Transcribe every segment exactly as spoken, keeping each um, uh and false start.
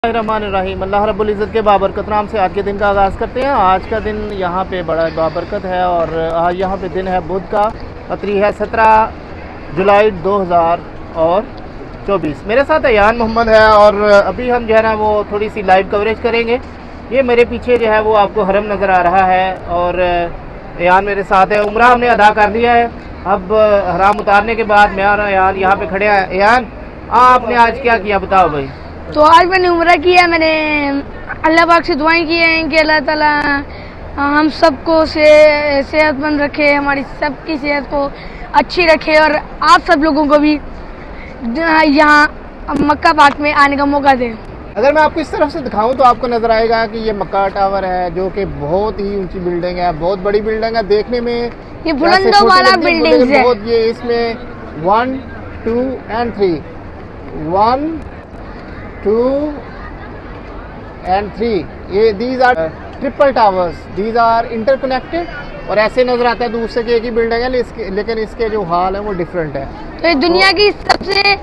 रहमान अल्लाह रब्बुल इज़्ज़त के बाबरकत नाम से आज के दिन का आगाज़ करते हैं। आज का दिन यहाँ पे बड़ा बाबरकत है और आज यहाँ पे दिन है बुध का, तारीख है सत्रह जुलाई दो हज़ार चौबीस। मेरे साथ अयान मोहम्मद है और अभी हम जो है ना वो थोड़ी सी लाइव कवरेज करेंगे। ये मेरे पीछे जो है वो आपको हरम नज़र आ रहा है और अयान मेरे साथ है। उम्रा हमने अदा कर लिया है। अब हराम उतारने के बाद मैं और अयान यहाँ पे खड़े हैं। अयान, आपने आज क्या किया बताओ भाई। तो आज मैंने उम्रा किया, मैंने अल्लाह पाक से दुआएं की हैं कि अल्लाह ताला हम सबको से सेहतमंद रखे, हमारी सबकी सेहत को अच्छी रखे और आप सब लोगों को भी यहाँ मक्का पाक में आने का मौका दे। अगर मैं आपको इस तरफ से दिखाऊं तो आपको नज़र आएगा कि ये मक्का टावर है जो कि बहुत ही ऊंची बिल्डिंग है, बहुत बड़ी बिल्डिंग है। देखने में ये बुलंदों वाला बिल्डिंग है। बहुत ये इसमें one two and three one two and three ये these are triple towers, these are interconnected और ऐसे नजर आता है दूर से कि एक ही बिल्डिंग है, लेकिन इसके जो हाल है वो डिफरेंट है। तो ये दुनिया की सबसे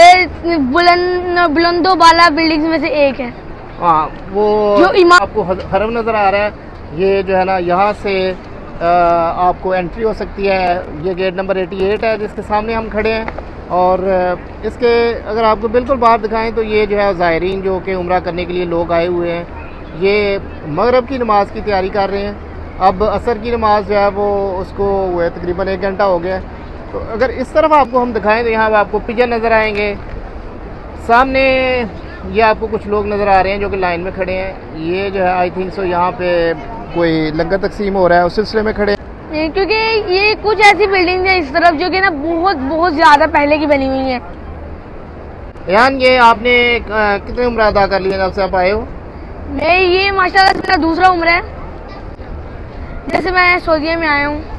बुलंद बुलंदों वाला बिल्डिंग में से एक है। हाँ, वो जो इमाम आपको हरम नजर आ रहा है, ये जो है ना यहाँ से आ, आपको एंट्री हो सकती है। ये गेट नंबर अठासी है जिसके सामने हम खड़े हैं और इसके अगर आपको बिल्कुल बाहर दिखाएं तो ये जो है ज़ायरीन जो कि उम्रा करने के लिए लोग आए हुए हैं, ये मगरब की नमाज़ की तैयारी कर रहे हैं। अब असर की नमाज़ जो है वो उसको हुए तकरीबन एक घंटा हो गया। तो अगर इस तरफ आपको हम दिखाएं तो यहाँ आपको पिजन नज़र आएंगे। सामने ये आपको कुछ लोग नज़र आ रहे हैं जो कि लाइन में खड़े हैं। ये जो है आई थिंक सो यहाँ पे कोई लंगर तकसीम हो रहा है, उस सिलसिले में खड़े हैं। क्योंकि ये कुछ ऐसी बिल्डिंग है इस तरफ जो कि ना बहुत बहुत ज्यादा पहले की बनी हुई है। यान, ये आपने कितने उम्र अदा कर लिए जब से आप आए हो? मैं ये माशाल्लाह से मेरा दूसरा उम्र है जैसे मैं सऊदीया में आया हूँ।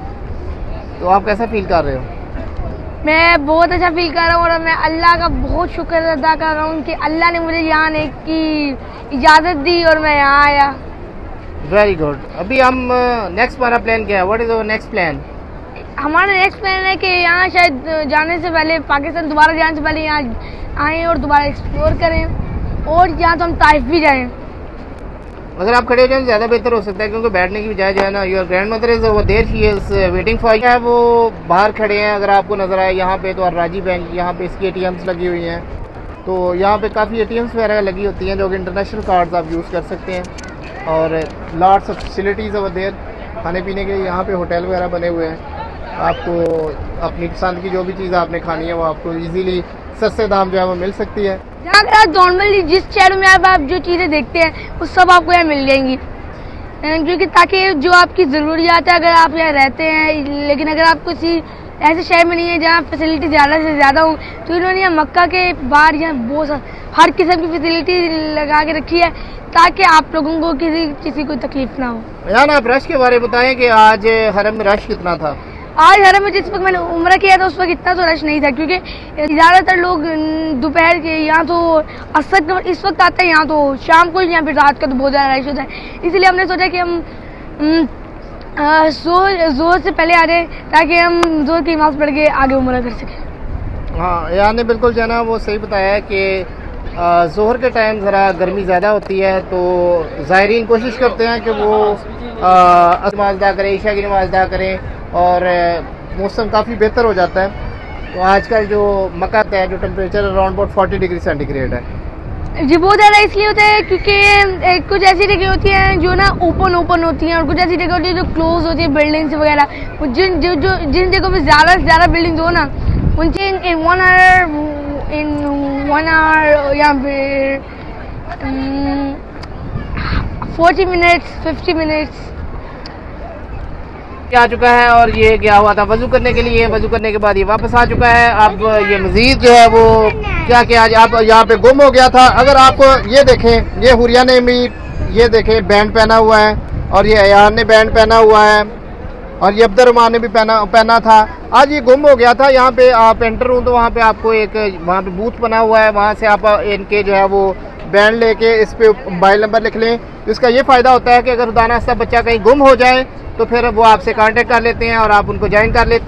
तो आप कैसा फील कर रहे हो? मैं बहुत अच्छा फील कर रहा हूँ और मैं अल्लाह का बहुत शुक्र अदा कर रहा हूँ कि अल्लाह ने मुझे यहाँ आने की इजाज़त दी और मैं यहाँ आया। Very good. अभी हम नेक्स्ट हमारा प्लान क्या है? What is our next plan? हमारा नेक्स्ट प्लान है कि यहाँ शायद जाने से पहले, पाकिस्तान दोबारा जाने से पहले यहाँ आएँ और दोबारा एक्सप्लोर करें और यहाँ तो हम ताइफ भी जाएं। अगर आप खड़े हो जाए तो ज़्यादा बेहतर हो सकता है क्योंकि बैठने की बजाय जो है ना your grandmother is over there, she is waiting for you. है वो बाहर खड़े हैं। अगर आपको नज़र आए यहाँ पे तो राजी बैंक, यहाँ पे इसकी ए टी एम्स लगी हुई हैं। तो यहाँ पे काफ़ी ए टी एम्स वगैरह लगी होती हैं जो कि इंटरनेशनल कार्ड्स आप यूज़ कर सकते हैं और lots of facilities over there. खाने पीने के यहाँ पे होटल वगैरह बने हुए हैं। आपको अपनी पसंद की जो भी चीज़ आपने खानी है वो आपको इजीली सस्ते दाम जो है वो मिल सकती है। अगर आप नॉर्मली जिस शहरों में आप, आप जो चीज़ें देखते हैं वो सब आपको यहाँ मिल जाएंगी, क्योंकि ताकि जो आपकी ज़रूरियात है अगर आप यहाँ रहते हैं, लेकिन अगर आप किसी ऐसे शहर में नहीं है जहाँ फैसिलिटी ज़्यादा से ज़्यादा हो, तो इन्होंने यहाँ मक्का के बाहर यहाँ बहुत हर किस्म की फैसिलिटी लगा के रखी है ताकि आप लोगों को किसी किसी को तकलीफ ना हो। यार, आप रश के बारे में बताएं कि आज हरम में रश कितना था? आज हरम में जिस वक्त मैंने उम्र किया था उस वक्त इतना तो रश नहीं था क्योंकि ज़्यादातर लोग दोपहर के, यहाँ तो असर इस वक्त आता है, यहाँ तो शाम को, यहाँ पे रात का तो बहुत ज़्यादा रश होता है। इसलिए हमने सोचा कि हम जोर जोर से पहले आ जाए ताकि हम जोर की नमाज़ पढ़ के आगे उम्र कर सकें। हाँ, यहाँ ने बिल्कुल जो है ना वो सही बताया है कि जोहर के टाइम ज़रा गर्मी ज़्यादा होती है तो ज़ायरीन कोशिश करते हैं कि वो नमाज़ अदा करें, ईशा की नमाज़ अदा करें और मौसम काफ़ी बेहतर हो जाता है। तो आजकल जो मक्का है जो temperature around about forty degree centigrade है जी, बहुत ज़्यादा इसलिए होता है क्योंकि कुछ ऐसी जगह होती हैं जो ना ओपन ओपन होती हैं और कुछ ऐसी जगह होती है जो क्लोज होती है, बिल्डिंग्स वगैरह। जिन जो जो जिन जगहों में ज़्यादा से ज़्यादा बिल्डिंग्स हो ना, उनसे in one hour in one hour या फिर फोर्टी मिनट्स फिफ्टी मिनट्स आ चुका है और ये गया हुआ था वजू करने के लिए। वजू करने के बाद ये वापस आ चुका है। अब ये मजीद जो है वो क्या क्या आप यहाँ पे गुम हो गया था। अगर आप ये देखें, ये हुरिया ने भी ये देखें बैंड पहना हुआ है और ये अयान ने बैंड पहना हुआ है और ये अब्दुर्रहमान ने भी पहना पहना था। आज ये गुम हो गया था। यहाँ पे आप एंटर हूँ तो वहाँ पे आपको एक वहाँ पे बूथ बना हुआ है, वहाँ से आप इनके जो है वो बैंड लेके इस पे मोबाइल नंबर लिख लें। इसका ये फ़ायदा होता है कि अगर खुदा ना खास्ता बच्चा कहीं गुम हो जाए तो फिर वो आपसे कांटेक्ट कर लेते हैं और आप उनको ज्वाइन कर लेते हैं।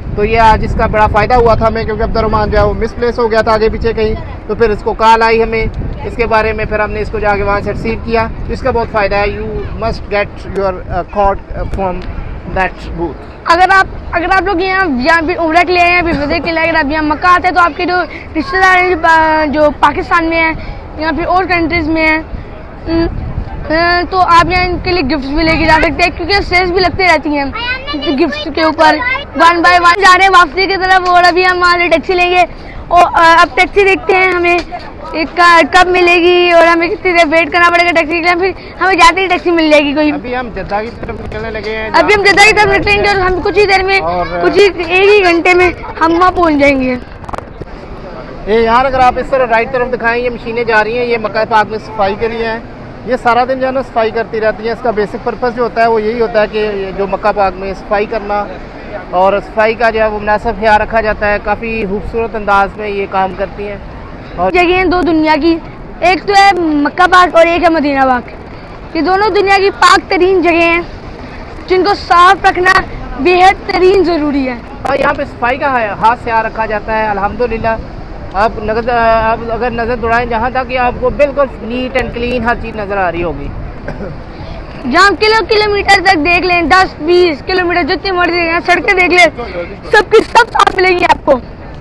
तो ये आज इसका बड़ा फ़ायदा हुआ था हमें, क्योंकि अब्दुर्रहमान जो है वो मिसप्लेस हो गया था आगे पीछे कहीं, तो फिर इसको कॉल आई हमें इसके बारे में, फिर हमने इसको जाके वहाँ से रिसीव किया। तो इसका बहुत फ़ायदा है। You must get your cord from that booth. अगर आप अगर आप लोग यहाँ यहाँ भी उम्रा के लिए या फिर विज़िट के लिए अगर आप यहाँ मक्का आते हैं, तो आपके जो रिश्तेदार हैं जो पाकिस्तान में हैं या फिर और कंट्रीज़ में हैं, तो आप यहाँ इनके लिए गिफ्ट्स भी लेके जा सकते हैं, क्योंकि सेल्स भी लगती रहती हैं गिफ्ट्स के ऊपर। वन बाय वन जा रहे हैं वापसी की तरफ, और अभी हम वहाँ टैक्सी लेंगे। और अब टैक्सी देखते हैं हमें एक कब मिलेगी और हमें कितनी देर वेट करना पड़ेगा टैक्सी के लिए, फिर हमें जाते ही टैक्सी मिल जाएगी कोई। अभी हम जद्दा की तरफ निकलने लगे हैं। अभी हम जद्दा की तरफ निकलेंगे और हम कुछ ही देर में, कुछ ही एक ही घंटे में हम वहाँ पहुँच जाएंगे। ये यहाँ अगर आप इस तरह राइट तरफ दिखाएं, ये मशीनें जा रही हैं, ये मक्का पाक में सफाई के लिए हैं। ये सारा दिन जो है ना सफाई करती रहती है। इसका बेसिक पर्पस जो होता है वो यही होता है कि जो मक्का पाक में सफाई करना, और सफाई का जो है वो मुनासिब ख्याल रखा जाता है। काफ़ी खूबसूरत अंदाज में ये काम करती हैं। और जगह हैं दो दुनिया की, एक तो है मक्का पाक और एक है मदीना पाक। ये दोनों दुनिया की पाक तरीन जगह हैं जिनको साफ रखना बेहद तरीन ज़रूरी है। और यहाँ पे सफाई का खास ख्याल रखा जाता है अल्हम्दुलिल्लाह। आप नजर आप अगर नज़र दौड़ाएं जहाँ तक कि आपको बिल्कुल नीट एंड क्लीन हर चीज़ नज़र आ रही होगी। जहाँ किलो किलोमीटर तक देख लें, दस बीस किलोमीटर जितनी मर्जी हैं सड़कें देख लें, सबकी सब साफ मिलेंगी आपको।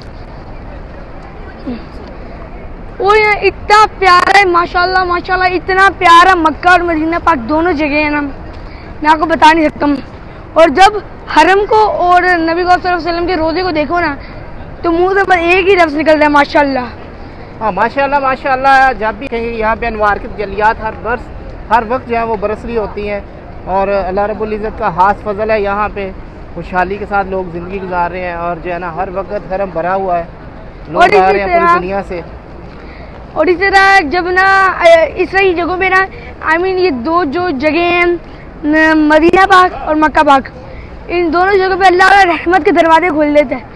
और यहाँ इतना प्यारा है माशाल्लाह माशाल्लाह, इतना प्यारा मक्का और मदीना पाक दोनों जगह है ना, मैं आपको बता नहीं सकता हूँ। और जब हरम को और नबी सल्लल्लाहु अलैहि वसल्लम के रोज़े को देखो ना, तो मुंह से बस एक ही लफ्ज़ निकलता है माशाल्लाह। हाँ माशाल्लाह माशाल्लाह। जब भी कहीं यहाँ पे अनवार की जलियात हर बरस हर वक्त जो है वो बरस रही होती हैं, और अल्लाह रब्बुल इज़्ज़त का खास फजल है। यहाँ पे खुशहाली के साथ लोग ज़िंदगी गुजार रहे हैं, और जो है ना हर वक्त हरम भरा हुआ है, लोग आ रहे हैं पूरी दुनिया से। और इस तरह जब ना इस तरह जगहों पे ना आई मीन ये दो जो जगह हैं मदीना पाक और मक्का पाक, इन दोनों जगहों पे अल्लाह रहमत के दरवाजे खोल देते हैं।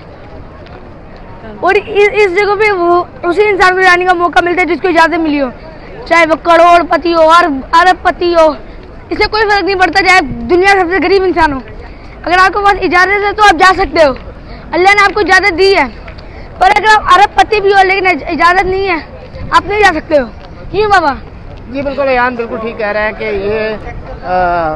और इस, इस जगह पे वो उसी इंसान को जाने का मौका मिलता है जिसको इजाज़त मिली हो, चाहे वो करोड़पति हो और अरबपति हो, इससे कोई फर्क नहीं पड़ता, चाहे दुनिया का सबसे गरीब इंसान हो। अगर आपके पास इजाज़त है तो आप जा सकते हो, अल्लाह ने आपको इजाज़त दी है। पर अगर आप अरबपति भी हो लेकिन इजाज़त नहीं है, आप नहीं जा सकते हो। क्यों बाबा? जी बिल्कुल, यान बिल्कुल ठीक कह रहे हैं कि ये आ,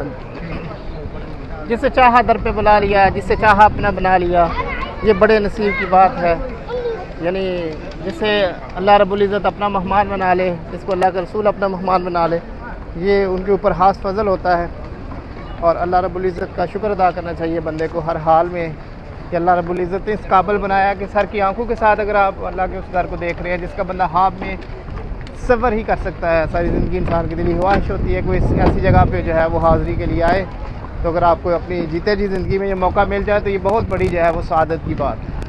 जिससे चाहा दर पे बुला लिया, जिससे चाहा अपना बना लिया, ये बड़े नसीब की बात है। यानी जिसे अल्लाह रब्बुल इज़्ज़त अपना मेहमान बना ले, जिसको अल्लाह का रसूल अपना मेहमान बना ले, ये उनके ऊपर खास फजल होता है। और अल्लाह रब्बुल इज़्ज़त का शुक्र अदा करना चाहिए बंदे को हर हाल में, कि अल्लाह रब्बुल इज़्ज़त ने इस काबिल बनाया कि सर की आंखों के साथ अगर आप अल्लाह के उस दर को देख रहे हैं जिसका बंदा ख्वाब में सफ़र ही कर सकता है। सारी ज़िंदगी इंसान की दिली ख्वाहिश होती है कोई ऐसी जगह पे जो है वो हाज़िरी के लिए आए। तो अगर आपको अपनी जीते जी ज़िंदगी में ये मौका मिल जाए तो ये बहुत बड़ी जो है वो सादत की बात है।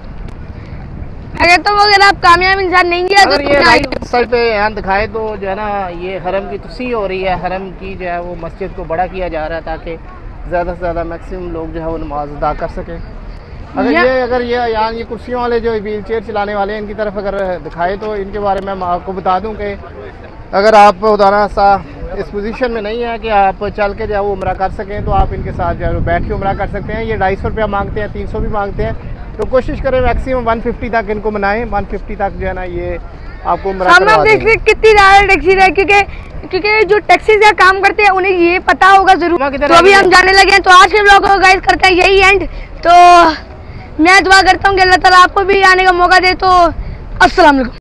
अगर तो अगर आप कामयाब इंसान नहीं है अगर ये राइट साइड पे यहाँ दिखाए तो जो है ना ये हरम की तस्वीर हो रही है, हरम की जो है वो मस्जिद को बड़ा किया जा रहा है ताकि ज़्यादा से ज़्यादा मैक्सिमम लोग जो है वो नमाज अदा कर सकें। अगर ये अगर ये यहाँ ये कुर्सियों वाले जो व्हील चेयर चलाने वाले हैं इनकी तरफ अगर दिखाए तो इनके बारे में मैं आपको बता दूँ कि अगर आप उदाहरण सा इस पोजीशन में नहीं है कि आप चल के जो है वो उम्रा कर सकें, तो आप इनके साथ जो है बैठ के उम्रा कर सकते हैं। ये ढाई सौ रुपया मांगते हैं, तीन सौ भी मांगते हैं, तो कोशिश करें मैक्सिमम वन फिफ्टी तक इनको मनाएं। वन फिफ्टी तक जो है ना ये आपको उम्रा करवा देंगे। कितनी ज़्यादा टैक्सी है, क्योंकि क्योंकि जो टैक्सी से काम करते हैं उन्हें ये पता होगा जरूर। तो अभी हम जाने लगे हैं, तो आज के ब्लॉग को गाइस करते हैं यही एंड। तो मैं दुआ करता हूँ कि अल्लाह ताला आपको भी आने का मौका दे। तो अस्सलाम वालेकुम।